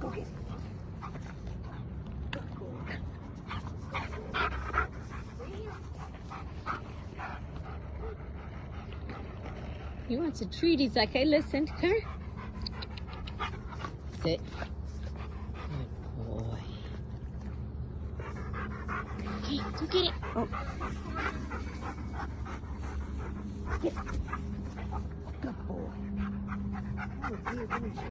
Go get it. Good boy. He wants a treat. He's like, hey, listen, come here. Sit. Good boy. Okay, go get it. Oh. Get it. Good boy. Oh, dear,